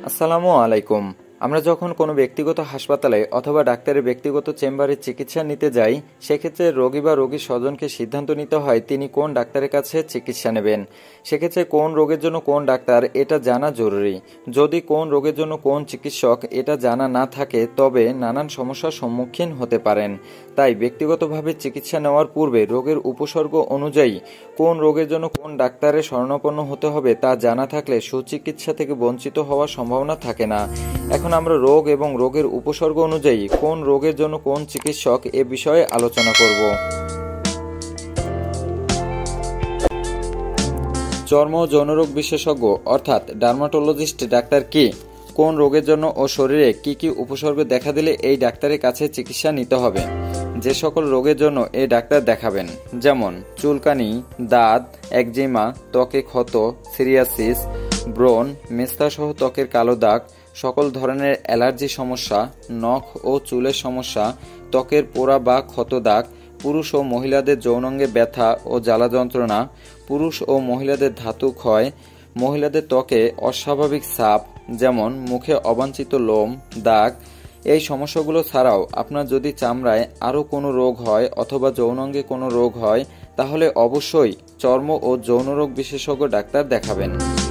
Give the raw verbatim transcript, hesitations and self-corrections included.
আসসালামু আলাইকুম। আমরা যখন কোনো ব্যক্তিগত হাসপাতালে অথবা ডাক্তারের ব্যক্তিগত চেম্বারে চিকিৎসা নিতে যাই, সেক্ষেত্রে রোগী বা রোগীর স্বজনকে সিদ্ধান্ত নিতে হয় তিনি কোন ডাক্তারের কাছে চিকিৎসা নেবেন। সেক্ষেত্রে কোন রোগের জন্য কোন ডাক্তার এটা জানা জরুরি। যদি কোন রোগের জন্য কোন চিকিৎসক এটা জানা না থাকে তবে নানান সমস্যার সম্মুখীন হতে পারেন। তাই ব্যক্তিগতভাবে চিকিৎসা নেওয়ার পূর্বে রোগের উপসর্গ অনুযায়ী কোন রোগের জন্য কোন ডাক্তারের শরণাপন্ন হতে হবে তা জানা থাকলে সুচিকিৎসা থেকে বঞ্চিত হওয়ার সম্ভাবনা থাকে না। এখন আমরা রোগ এবং রোগের উপসর্গ অনুযায়ী কোন রোগের জন্য কোন চিকিৎসক এ বিষয়ে আলোচনা করব। চর্ম ও যৌনরোগ বিশেষজ্ঞ অর্থাৎ ডার্মাটোলজিস্ট ডাক্তার কি? কোন রোগের জন্য ও শরীরে কি কি উপসর্গ দেখা দিলে এই ডাক্তারের কাছে চিকিৎসা নিতে হবে। যে সকল রোগের জন্য এই ডাক্তার দেখাবেন, যেমন চুলকানি, দাঁত, একজিমা, ত্বকে ক্ষত, সিরিয়াসিস, ব্রণ, মেস্তাসহ ত্বকের কালো দাগ, সকল ধরনের অ্যালার্জি সমস্যা, নখ ও চুলের সমস্যা, ত্বকের পোড়া বা ক্ষত দাগ, পুরুষ ও মহিলাদের যৌনাঙ্গে ব্যথা ও জ্বালা যন্ত্রণা, পুরুষ ও মহিলাদের ধাতু ক্ষয়, মহিলাদের ত্বকে অস্বাভাবিক ছাপ যেমন মুখে অবাঞ্ছিত লোম, দাগ। এই সমস্যাগুলো ছাড়াও আপনার যদি চামড়ায় আরও কোনো রোগ হয় অথবা যৌনাঙ্গে কোনো রোগ হয় তাহলে অবশ্যই চর্ম ও যৌনরোগ বিশেষজ্ঞ ডাক্তার দেখাবেন।